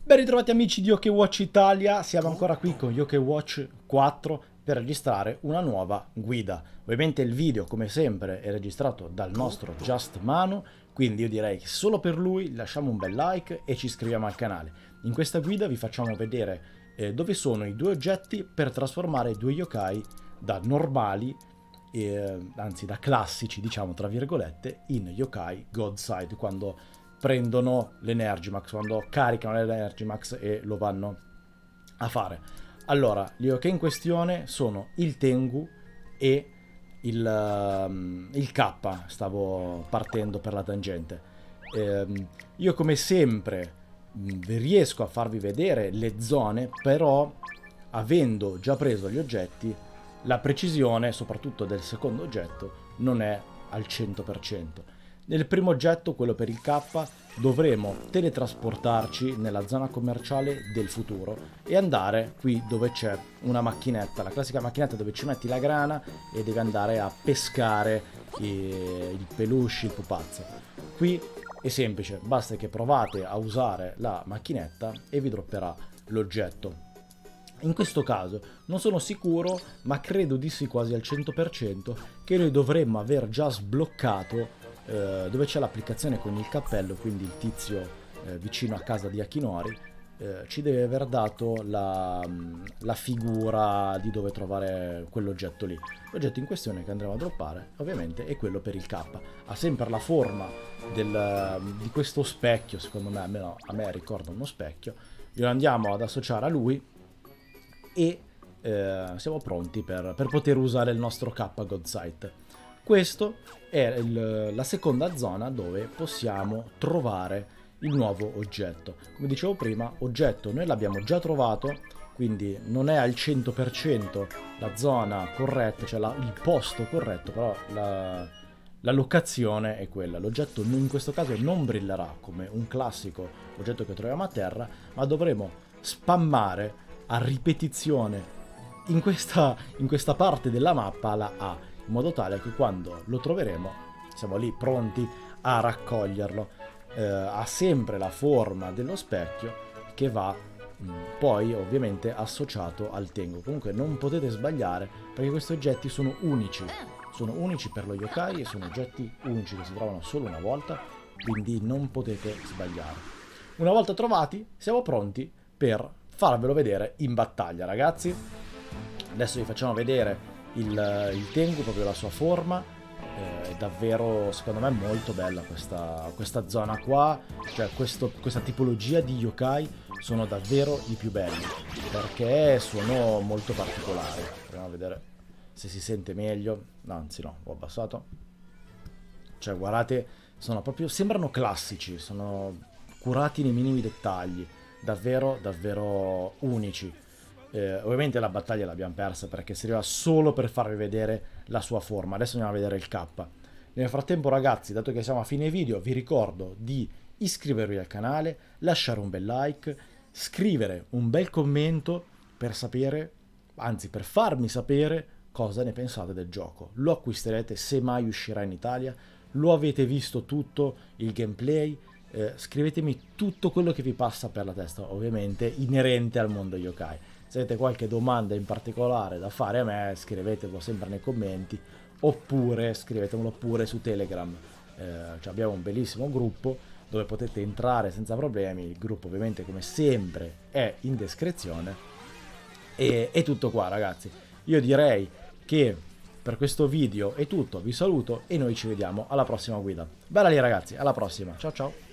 Ben ritrovati amici di OkWatch Italia, siamo ancora qui con OkWatch 4 per registrare una nuova guida. Ovviamente il video, come sempre, è registrato dal nostro Just Manu, quindi io direi che solo per lui lasciamo un bel like e ci iscriviamo al canale. In questa guida vi facciamo vedere dove sono i due oggetti per trasformare i due yokai da normali, anzi da classici, diciamo tra virgolette, in yokai Godside, quando prendono l'Energimax, quando caricano l'Energimax e lo vanno a fare. Allora, gli yokai in questione sono il Tengu e il K. Stavo partendo per la tangente. Io come sempre riesco a farvi vedere le zone, però avendo già preso gli oggetti, la precisione, soprattutto del secondo oggetto, non è al 100%. Nel primo oggetto, quello per il K, dovremo teletrasportarci nella zona commerciale del futuro e andare qui dove c'è una macchinetta, la classica macchinetta dove ci metti la grana e devi andare a pescare il peluche, il pupazzo. Qui è semplice, basta che provate a usare la macchinetta e vi dropperà l'oggetto. In questo caso non sono sicuro, ma credo di sì quasi al 100%, che noi dovremmo aver già sbloccato dove c'è l'applicazione con il cappello, quindi il tizio vicino a casa di Akinori ci deve aver dato la figura di dove trovare quell'oggetto lì. L'oggetto in questione che andremo a droppare ovviamente è quello per il K. Ha sempre la forma di questo specchio, secondo me, almeno a me ricorda uno specchio. Glielo andiamo ad associare a lui e siamo pronti per poter usare il nostro K Godside. Questo è la seconda zona dove possiamo trovare il nuovo oggetto. Come dicevo prima, oggetto noi l'abbiamo già trovato, quindi non è al 100% la zona corretta, cioè il posto corretto, però la locazione è quella. L'oggetto in questo caso non brillerà come un classico oggetto che troviamo a terra, ma dovremo spammare a ripetizione in questa parte della mappa la A, in modo tale che quando lo troveremo siamo lì pronti a raccoglierlo. Ha sempre la forma dello specchio che va poi ovviamente associato al Tengu. Comunque non potete sbagliare, perché questi oggetti sono unici per lo yokai e sono oggetti unici che si trovano solo una volta, quindi non potete sbagliare. Una volta trovati siamo pronti per farvelo vedere in battaglia, ragazzi. Adesso vi facciamo vedere il Tengu, proprio la sua forma. È davvero, secondo me, molto bella questa zona qua, cioè questa tipologia di yokai sono davvero i più belli, perché sono molto particolari. Proviamo a vedere se si sente meglio. No, anzi no, ho abbassato. Cioè guardate, sono proprio, sembrano classici, sono curati nei minimi dettagli, davvero davvero unici. Ovviamente la battaglia l'abbiamo persa perché serviva solo per farvi vedere la sua forma. Adesso andiamo a vedere il K. Nel frattempo, ragazzi, dato che siamo a fine video, vi ricordo di iscrivervi al canale, lasciare un bel like, scrivere un bel commento per sapere, anzi per farmi sapere cosa ne pensate del gioco. Lo acquisterete se mai uscirà in Italia? Lo avete visto tutto il gameplay? Scrivetemi tutto quello che vi passa per la testa, ovviamente inerente al mondo yokai. Se avete qualche domanda in particolare da fare a me, scrivetelo sempre nei commenti, oppure scrivetemelo pure su Telegram. Abbiamo un bellissimo gruppo dove potete entrare senza problemi. Il gruppo ovviamente, come sempre, è in descrizione. E è tutto qua, ragazzi. Io direi che per questo video è tutto, vi saluto e noi ci vediamo alla prossima guida. Bella lì, ragazzi, alla prossima, ciao ciao!